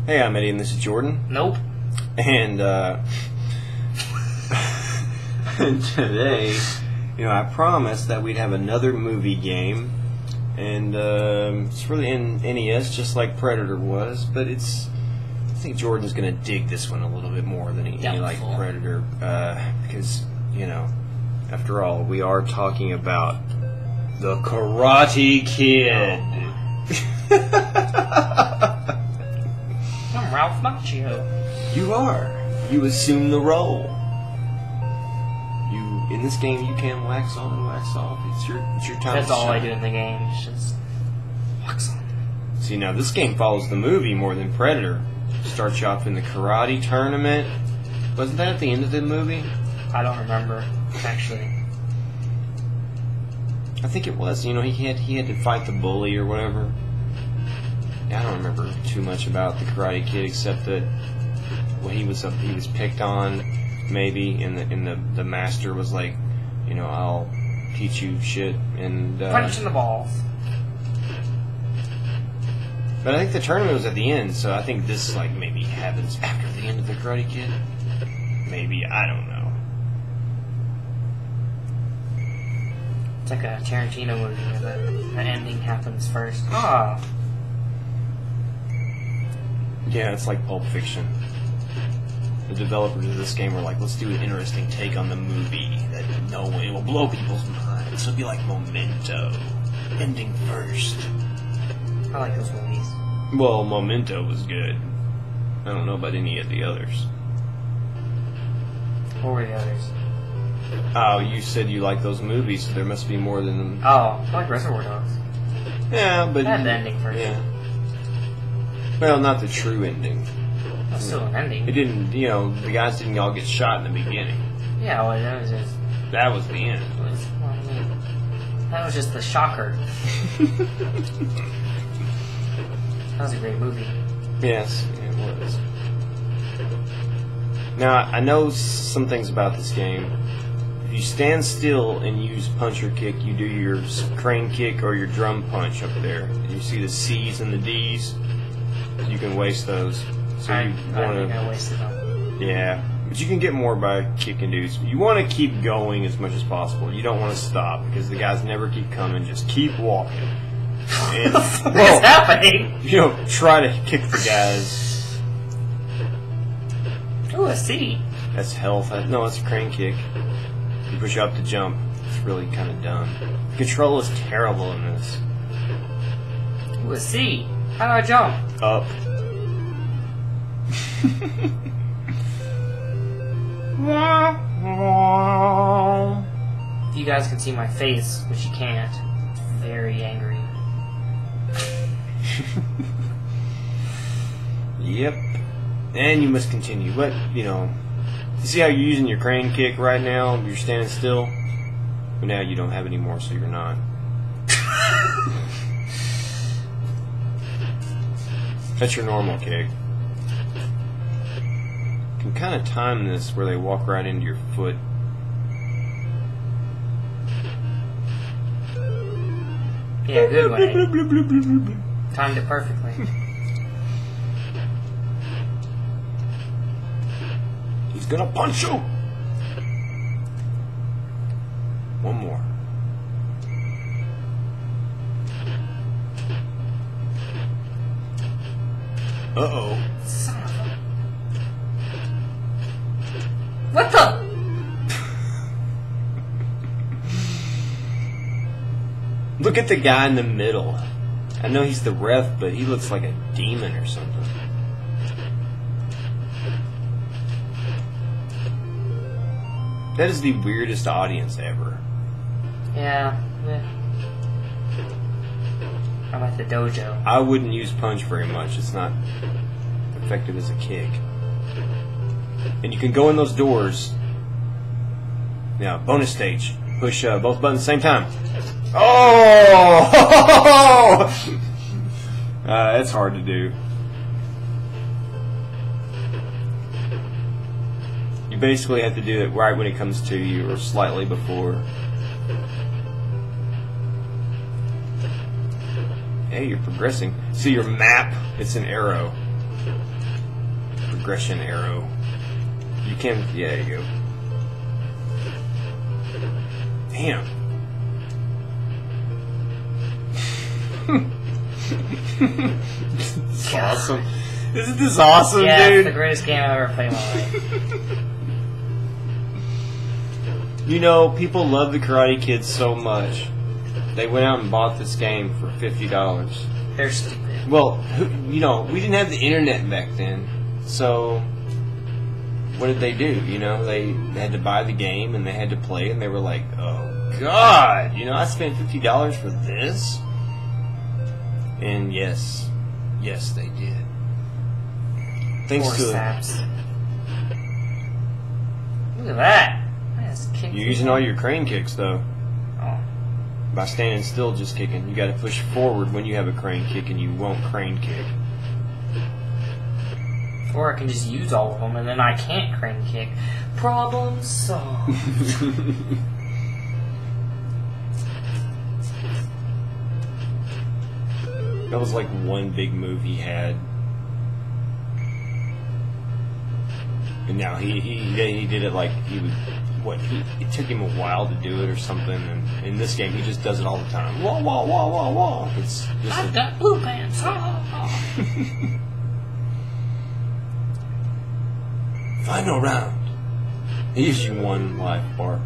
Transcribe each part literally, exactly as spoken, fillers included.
Hey, I'm Eddie, and this is Jordan. Nope. And, uh... and today, you know, I promised that we'd have another movie game. And, um, it's really in N E S, just like Predator was, but it's... I think Jordan's gonna dig this one a little bit more than he, he liked Predator, uh, because, you know, after all, we are talking about the Karate Kid. I'm Ralph Macchio. You are. You assume the role. You in this game you can wax on and wax off. It's your it's your time. That's to all shine. I do in the game. It's just wax on. See, now this game follows the movie more than Predator. Starts you off in the karate tournament. Wasn't that at the end of the movie? I don't remember actually. I think it was. You know, he had he had to fight the bully or whatever. I don't remember too much about the Karate Kid except that well, he was he was picked on, maybe, and the and the the master was like, you know, I'll teach you shit and uh, Punch in the balls. But I think the tournament was at the end, so I think this like maybe happens after the end of the Karate Kid. Maybe, I don't know. It's like a Tarantino movie where the, the ending happens first. Ah. Yeah, it's like Pulp Fiction. The developers of this game were like, let's do an interesting take on the movie that no way will blow people's minds. So it'll be like Memento, ending first. I like those movies. Well, Memento was good. I don't know about any of the others. What were the others? Oh, you said you like those movies, so there must be more than... Oh, I like Reservoir Dogs. Yeah, but... That had the ending first. Yeah. Well, not the true ending. That's still an ending. It didn't, you know, the guys didn't all get shot in the beginning. Yeah, well, that was just... That was the end. It was, well, I mean, that was just the shocker. That was a great movie. Yes, it was. Now, I know some things about this game. If you stand still and use punch or kick, you do your crane kick or your drum punch up there. You see the C's and the D's? You can waste those. So I, you I want think to... I wasted them. Yeah, but you can get more by kicking dudes. You want to keep going as much as possible. You don't want to stop because the guys never keep coming. Just keep walking. And, What's well, happening? you know, try to kick the guys. Ooh, a C. That's health. No, it's a crane kick. You push up to jump. It's really kind of dumb. The control is terrible in this. Ooh, a C. How do I jump? Up. You guys can see my face, which you can't. It's very angry. Yep. And you must continue. But, you know, you see how you're using your crane kick right now? You're standing still. But now you don't have any more, so you're not. That's your normal kick. You can kind of time this where they walk right into your foot. Yeah, good one. Eh? Timed it perfectly. He's gonna punch you! One more. Uh-oh. Son of a... What the? Look at the guy in the middle. I know he's the ref, but he looks like a demon or something. That is the weirdest audience ever. Yeah. yeah. I'm at the dojo. I wouldn't use punch very much. It's not effective as a kick. And you can go in those doors. Now, bonus stage. Push uh, both buttons at the same time. Oh! uh, that's hard to do. You basically have to do it right when it comes to you, or slightly before. Hey, you're progressing. See your map? It's an arrow. progression arrow. You can, yeah, there you go. Damn. This is awesome. Isn't this awesome, yeah, dude? it's the greatest game I've ever played in my life. You know, people love the Karate Kid so much. They went out and bought this game for fifty dollars. They're stupid. Well, who, you know, we didn't have the internet back then, so what did they do? You know, they had to buy the game and they had to play it, and they were like, "Oh God, you know, I spent fifty dollars for this." And yes, yes, they did. Thanks Poor to saps. Look at that. That's kicking. you're using all your crane kicks though. Oh. By standing still, just kicking. You got to push forward when you have a crane kick, and you won't crane kick. Or I can just use all of them, and then I can't crane kick. Problem solved. That was like one big move he had. And now he he he did it like he would. What he it took him a while to do it or something. And in this game, he just does it all the time. Wah wah wah wah wah. It's just I've a, got blue pants. final round. He gives you one life bar.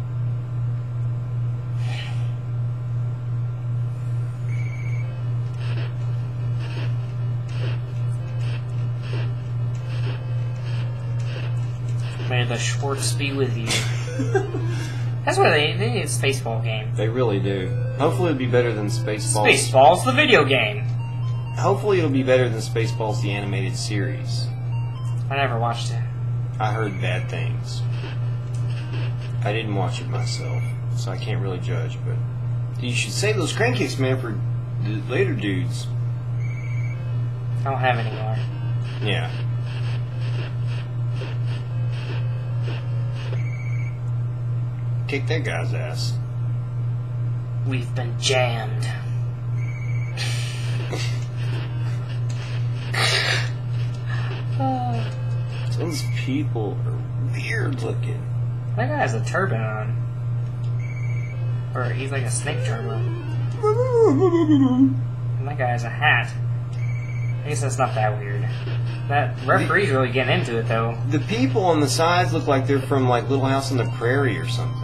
May the Schwartz be with you. That's where they, they need a Spaceball game. They really do. Hopefully, it'll be better than Spaceballs. Spaceball's the video game. Hopefully, it'll be better than Spaceballs, the animated series. I never watched it. I heard bad things. I didn't watch it myself, so I can't really judge. But you should save those crane kicks, man, for the later dudes. I don't have any more. Yeah. Kick that guy's ass. We've been jammed. Oh. Those people are weird looking. That guy has a turban on. Or he's like a snake turban. And that guy has a hat. I guess that's not that weird. That referee's really getting into it, though. The people on the sides look like they're from like Little House on the Prairie or something.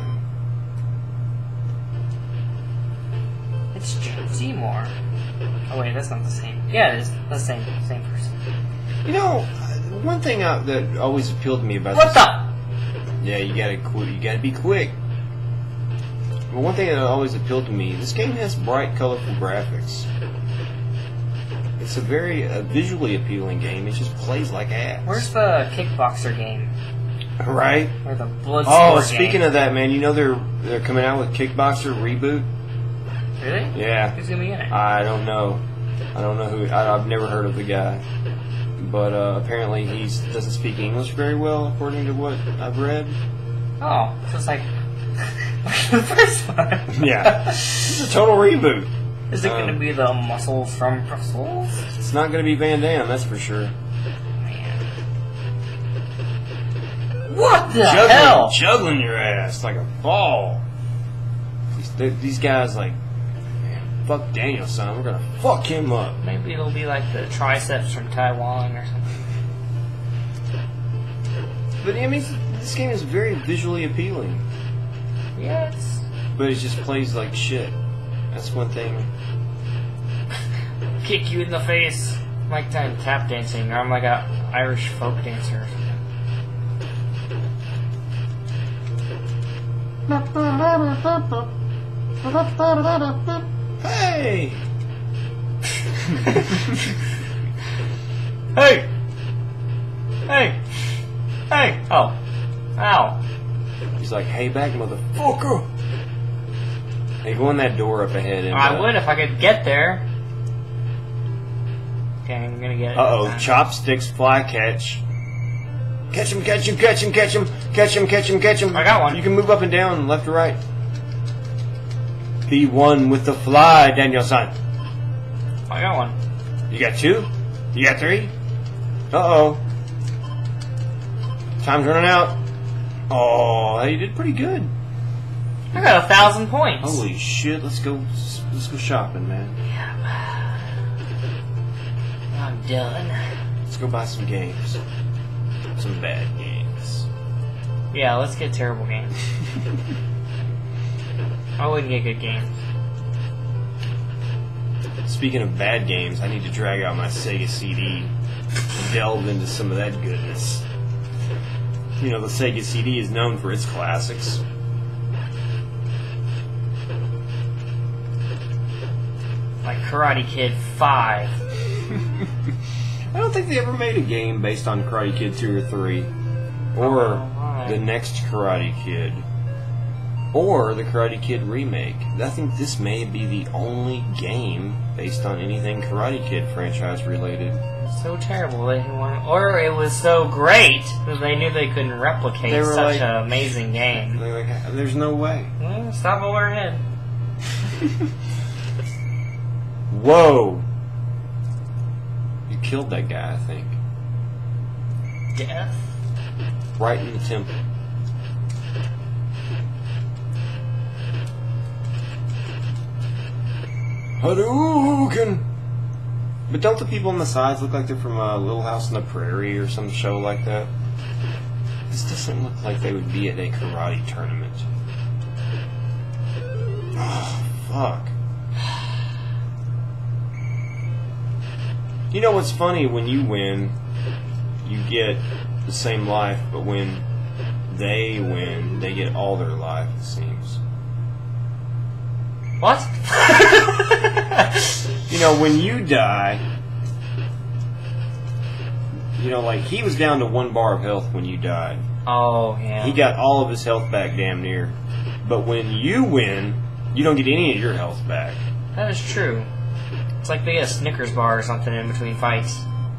It's Jim Seymour. Oh wait, that's not the same. Yeah, it is. That's the same, same person. You know, one thing I, that always appealed to me about What this, the? Yeah, you gotta qu- you gotta be quick. But one thing that always appealed to me, this game has bright, colorful graphics. It's a very uh, visually appealing game. It just plays like ass. Where's the kickboxer game? Right? Or the blood Oh, sport speaking game? of that, man, you know they're they're coming out with Kickboxer reboot. Really? Yeah. Who's gonna be in it? I don't know. I don't know who. I, I've never heard of the guy, but uh, apparently he doesn't speak English very well, according to what I've read. Oh, so it's like the first one. Yeah, it's a total reboot. Is it Um, gonna be the muscles from Brussels? It's not going to be Van Damme, that's for sure. Man. What the juggling, hell? Juggling your ass like a ball. These, these guys, like, man, fuck Daniel-san, we're going to fuck him up. Maybe it'll be like the triceps from Taiwan or something. But, I mean, this game is very visually appealing. Yes. But it just plays like shit. That's one thing. Kick you in the face. I'm like I'm tap dancing, or I'm like a Irish folk dancer or something. Hey! Hey! Hey! Hey! Oh. Ow. He's like, hey back, motherfucker! Hey, go in that door up ahead. And, I uh, would if I could get there. Okay, I'm gonna get it. Uh-oh, chopsticks, fly catch. Catch him, catch him, catch him, catch him, catch him, catch him, catch him. I got one. You can move up and down, left or right. Be one with the fly, Daniel-san. I got one. You got two? You got three? Uh-oh. Time's running out. Oh, you did pretty good. I got a thousand points. Holy shit! Let's go. Let's go shopping, man. Yeah. I'm done. Let's go buy some games. Some bad games. Yeah, let's get terrible games. I wouldn't get good games. Speaking of bad games, I need to drag out my Sega C D and delve into some of that goodness. You know, the Sega C D is known for its classics. Like Karate Kid five. I don't think they ever made a game based on Karate Kid two or three. Or Oh, why? the next Karate Kid. Or the Karate Kid remake. I think this may be the only game based on anything Karate Kid franchise related. It's so terrible. They didn't want, or it was so great that they knew they couldn't replicate They were such like- an amazing game. They're like, there's no way. Well, stop over our head. Whoa! You killed that guy, I think. Death? Right in the temple. Hadouken! But don't the people on the sides look like they're from uh, Little House on the Prairie or some show like that? This doesn't look like they would be at a karate tournament. Oh, fuck. You know what's funny? When you win, you get the same life, but when they win, they get all their life, it seems. What? You know, when you die, you know, like, he was down to one bar of health when you died. Oh, yeah. He got all of his health back damn near. But when you win, you don't get any of your health back. That is true. It's like they get a Snickers bar or something in between fights.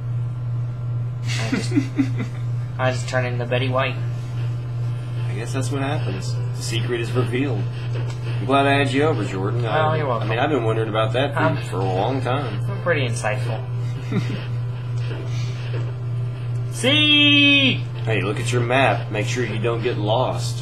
I just, I just turn into Betty White. I guess that's what happens. The secret is revealed. I'm glad I had you over, Jordan. Oh, I, you're welcome. I mean, I've been wondering about that for, Um, for a long time. I'm pretty insightful. See? Hey, look at your map. Make sure you don't get lost.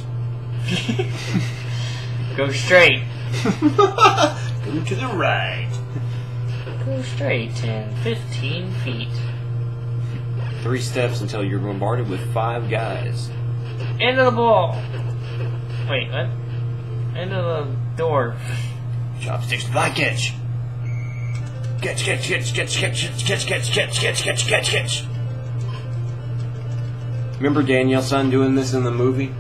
Go straight. Go to the right. Go straight ten, fifteen feet. Three steps until you're bombarded with five guys. Into the ball. Wait, what? Into the door. Chopsticks to bycatch. Catch, catch, catch, catch, catch, catch, catch, catch, catch, catch, catch, catch. Remember Daniel-san doing this in the movie?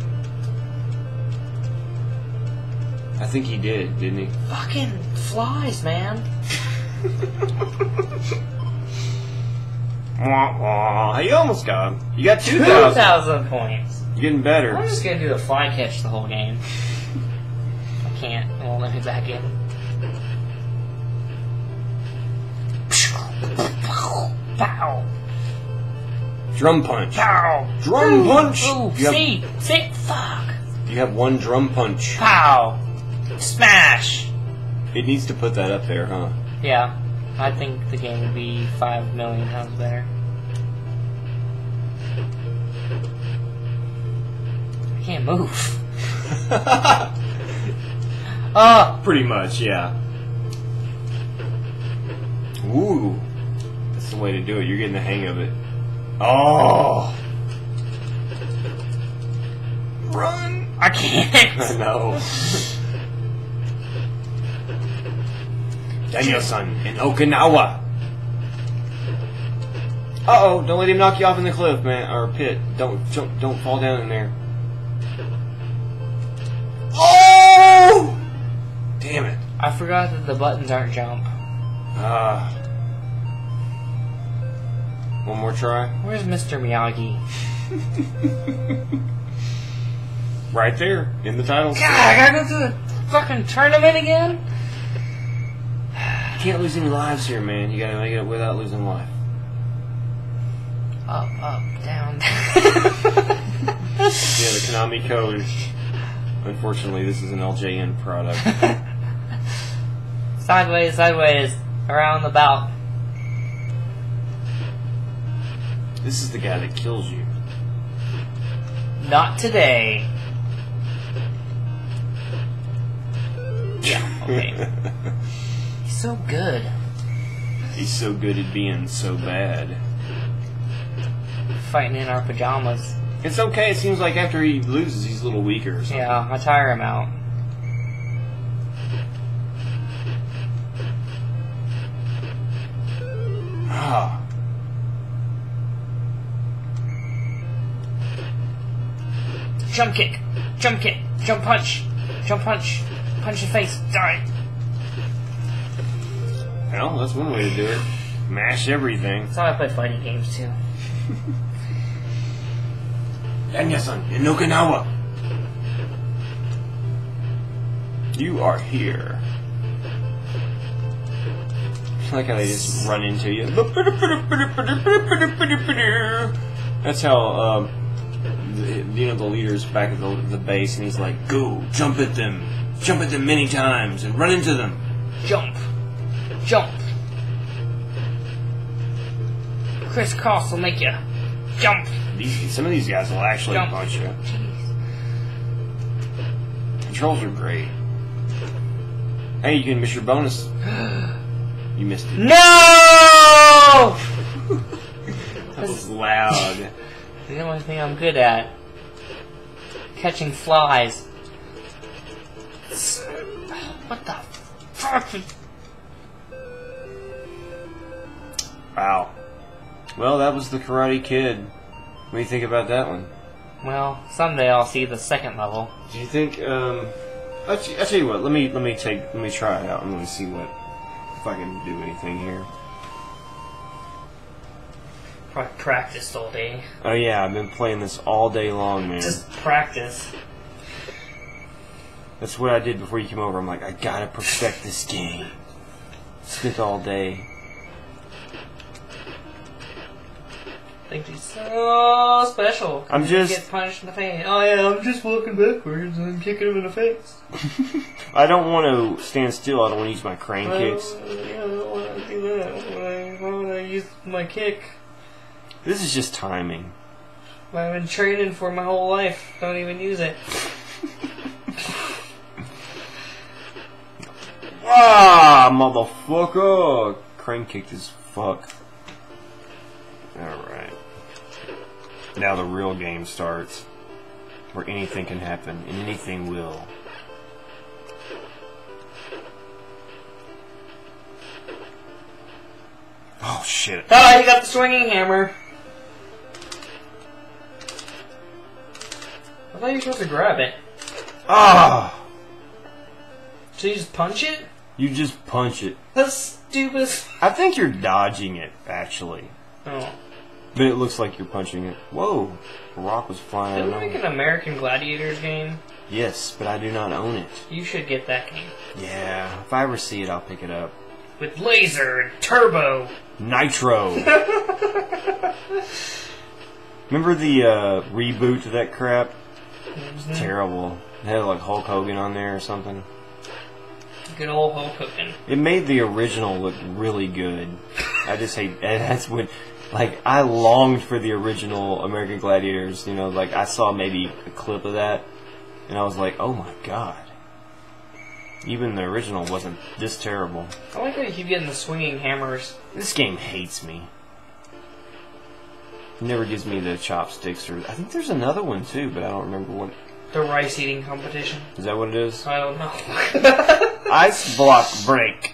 I think he did, didn't he? Fucking flies, man. Wah, wah. You almost got him. You got two Two thousand. thousand points. You're getting better. I'm just gonna do the fly catch the whole game. I can't. It won't let me back in. Pow! Drum punch. Pow! Drum Ooh, punch. Ooh, You have, see, see, fuck! you have one drum punch. Pow! Smash! It needs to put that up there, huh? Yeah, I think the game would be five million times better. I can't move. Oh! Pretty much, yeah. Ooh. That's the way to do it. You're getting the hang of it. Oh! Run! I can't! I know. Daniel-san in Okinawa. Uh-oh, don't let him knock you off in the cliff, man, or pit. Don't, don't, don't fall down in there. Oh! Damn it. I forgot that the buttons aren't jump. Ah. One more try. Where's Mister Miyagi? Right there, in the title God, screen. I gotta go to the fucking tournament again? You can't lose any lives here, man. You gotta make it without losing life. Up, up, down. Yeah, the Konami code. Unfortunately, this is an L J N product. Sideways, sideways, around the belt. This is the guy that kills you. Not today. Yeah, okay. He's so good. He's so good at being so bad. Fighting in our pajamas. It's okay, it seems like after he loses, he's a little weaker or something. Yeah, I tire him out. Ah. Jump kick, jump kick, jump punch, jump punch, punch your face, die. Well, that's one way to do it. Mash everything. That's how I play fighting games too. Eddy-san, in Okinawa. You are here. I like how they just run into you. That's how, um, the, you know, the leader's back at the, the base, and he's like, "Go, jump at them, jump at them many times, and run into them." Jump, jump. Crisscross will make you jump. These, some of these guys will actually Jump. punch you. Jeez. Controls are great. Hey, you can miss your bonus. You missed it. No! That was loud. The only thing I'm good at. Catching flies. What the fuck? Wow. Well, that was the Karate Kid. What do you think about that one? Well, someday I'll see the second level. Do you think? Um, I'll, t- I'll tell you what. Let me let me take let me try it out. I'm gonna see what if I can do anything here. Probably practiced all day. Oh yeah, I've been playing this all day long, man. Just practice. That's what I did before you came over. I'm like, I gotta perfect this game. Spent all day. Think he's so special. I'm just- He gets punched in the face. Oh yeah, I'm just walking backwards and I'm kicking him in the face. I don't want to stand still. I don't want to use my crane Well, kicks. yeah, I don't want to do that. Why, why would I use my kick? This is just timing. I've been training for my whole life. Don't even use it. Ah, motherfucker! Crane kicked as fuck. Alright. Now the real game starts. Where anything can happen, and anything will. Oh shit. Ah, you got the swinging hammer. I thought you were supposed to grab it. Ah! So you just punch it? You just punch it. That's stupid. I think you're dodging it, actually. Oh. But it looks like you're punching it. Whoa! A rock was flying Didn't out. we make an American Gladiators game? Yes, but I do not own it. You should get that game. Yeah, if I ever see it, I'll pick it up. With laser and turbo. Nitro! Remember the uh, reboot to that crap? Mm-hmm. It's terrible. It had like Hulk Hogan on there or something. Good old Hulk Hogan. It made the original look really good. I just hate that's when, like, I longed for the original American Gladiators. You know, like I saw maybe a clip of that, and I was like, oh my god. Even the original wasn't this terrible. I like how you keep getting the swinging hammers. This game hates me. It never gives me the chopsticks, or I think there's another one too, but I don't remember what. The rice eating competition. Is that what it is? I don't know. Ice block break.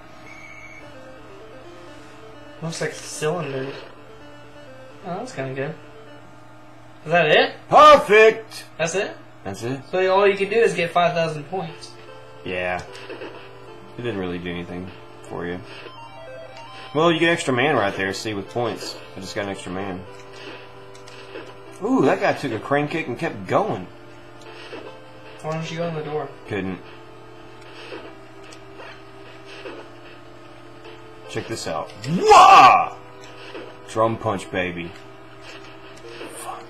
Looks like cylinders. Oh, that's kind of good. Is that it? Perfect. That's it? That's it. So all you can do is get five thousand points. Yeah. It didn't really do anything for you. Well, you get extra man right there, see, with points. I just got an extra man. Ooh, that guy took a crane kick and kept going. Why don't you go in the door? Couldn't. Check this out. Wah! Drum punch, baby. Fuck.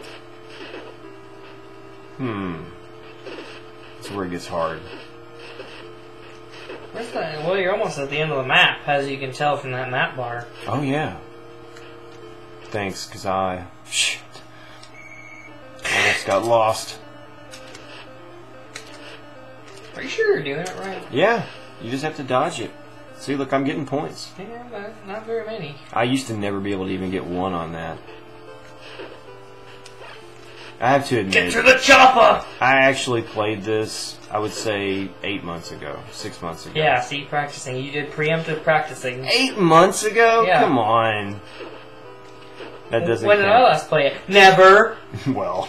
Hmm. That's where it gets hard. Where's that? Well, you're almost at the end of the map, as you can tell from that map bar. Oh, yeah. Thanks, because I... Shit. Almost got lost. Are you sure you're doing it right? Yeah. You just have to dodge it. See, look, I'm getting points. Yeah, but not very many. I used to never be able to even get one on that. I have to admit... Get to the chopper! I actually played this, I would say, eight months ago. Six months ago. Yeah, see, practicing. You did preemptive practicing. Eight months ago? Yeah. Come on. That doesn't When did count. I last play it? Never! Well...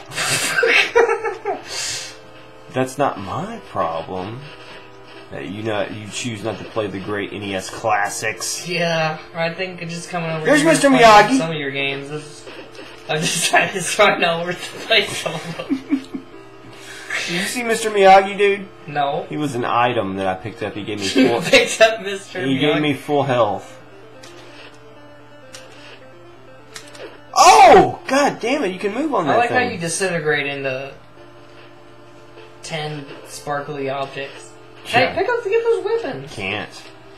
That's not my problem. That you know, you choose not to play the great N E S classics. Yeah, I think just coming over There's here Mister and playing Miyagi. some of your games is... I'm just trying to find out where to play some of them. Did you see Mister Miyagi, dude? No. He was an item that I picked up. He gave me You full... picked up Mister He Miyagi. gave me full health. Oh! God damn it, you can move on that I like thing. how you disintegrate into ten sparkly objects. Yeah. Hey, pick up to get those weapons. Can't.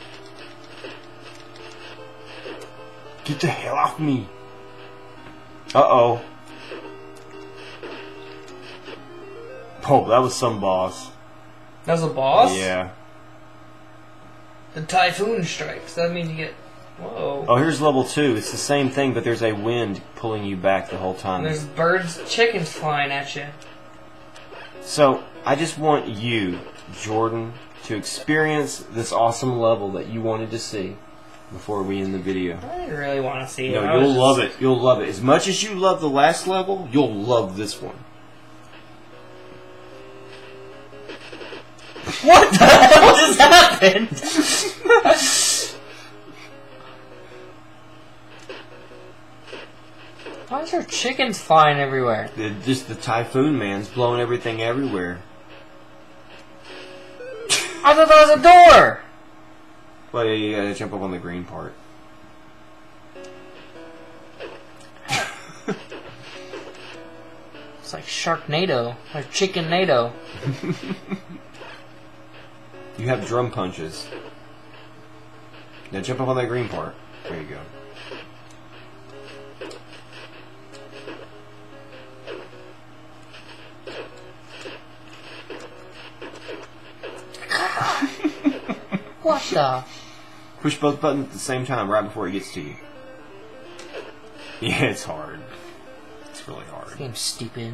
Get the hell off me. Uh-oh. Oh, that was some boss. That was a boss? Yeah. The typhoon strikes. That means you get... Whoa. Oh, here's level two. It's the same thing, but there's a wind pulling you back the whole time. There's birds, chickens flying at you. So, I just want you, Jordan, to experience this awesome level that you wanted to see before we end the video. I didn't really want to see it. No, I you'll was love just- it. You'll love it. As much as you love the last level, you'll love this one. What the hell just happened? Why is there chickens flying everywhere? The, just the typhoon man's blowing everything everywhere. I thought that was a door! Well, yeah, you gotta jump up on the green part. It's like Sharknado, or Chicken-nado. You have drum punches. Now jump up on that green part. There you go. What the? Push both buttons at the same time right before it gets to you. Yeah, it's hard. It's really hard. This game's stupid.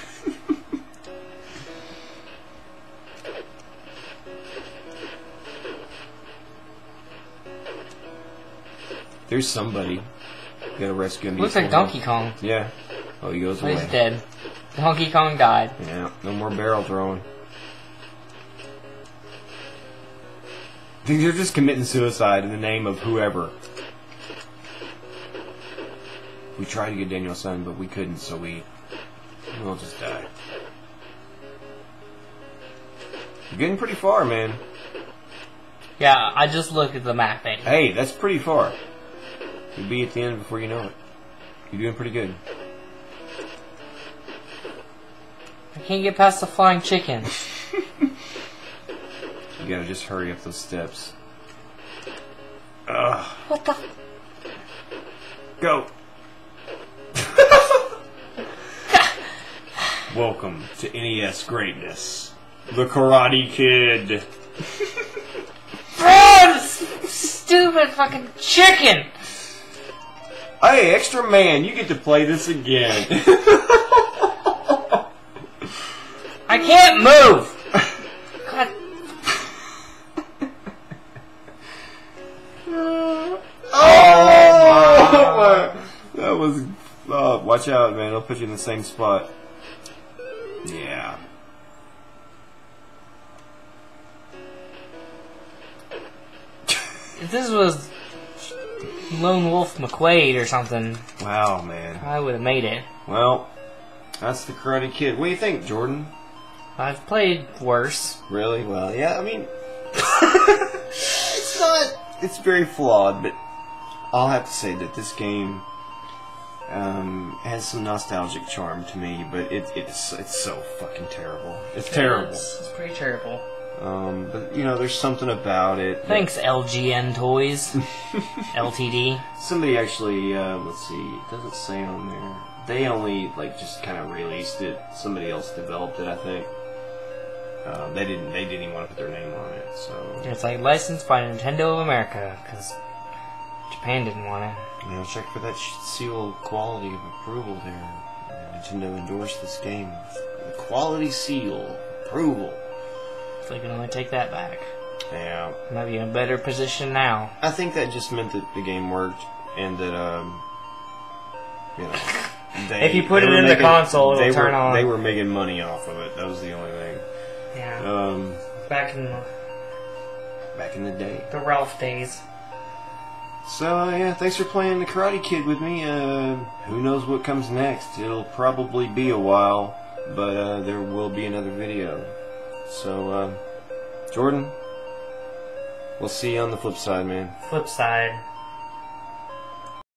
There's somebody. You gotta rescue him. Looks like Donkey Kong. Yeah. Oh, he goes Oh, away. he's dead. Donkey Kong died. Yeah, no more barrel throwing. I think they're just committing suicide in the name of whoever. We tried to get Daniel's son, but we couldn't, so we... We'll just die. You're getting pretty far, man. Yeah, I just looked at the map thing. Hey, that's pretty far. You'll be at the end before you know it. You're doing pretty good. I can't get past the flying chicken. You gotta just hurry up those steps. Ugh. What the? Go! Welcome to N E S greatness. The Karate Kid. Bro, this stupid fucking chicken! Hey, extra man, you get to play this again. I can't move! God. Oh! That was... Uh, watch out, man. It'll put you in the same spot. Yeah. If this was Lone Wolf McQuaid or something, Wow, man. I would have made it. Well, that's the Karate Kid. What do you think, Jordan? I've played worse. Really? Well, yeah, I mean... it's not... It's very flawed, but I'll have to say that this game um, has some nostalgic charm to me, but it, it's it's so fucking terrible. It's terrible. It's, it's pretty terrible. Um, but you know, there's something about it. Thanks, L G N Toys. L T D. Somebody actually, uh, let's see, it doesn't say on there. They only like just kind of released it. Somebody else developed it, I think. Uh, they didn't. They didn't even want to put their name on it. So It's like licensed by Nintendo of America because Japan didn't want it. you know, check for that seal of quality of approval there. Nintendo endorsed this game. The quality seal approval. So you can only take that back. Yeah. Might be in a better position now. I think that just meant that the game worked and that um, you know. They, If you put they it were in the making- console, it'll they turn were, on. They were making money off of it. That was the only thing. Yeah. Um, Back in the, back in the day. the Ralph days. So uh, yeah, thanks for playing the Karate Kid with me. Uh, who knows what comes next? It'll probably be a while, but uh, there will be another video. So uh, Jordan, we'll see you on the flip side, man. Flip side.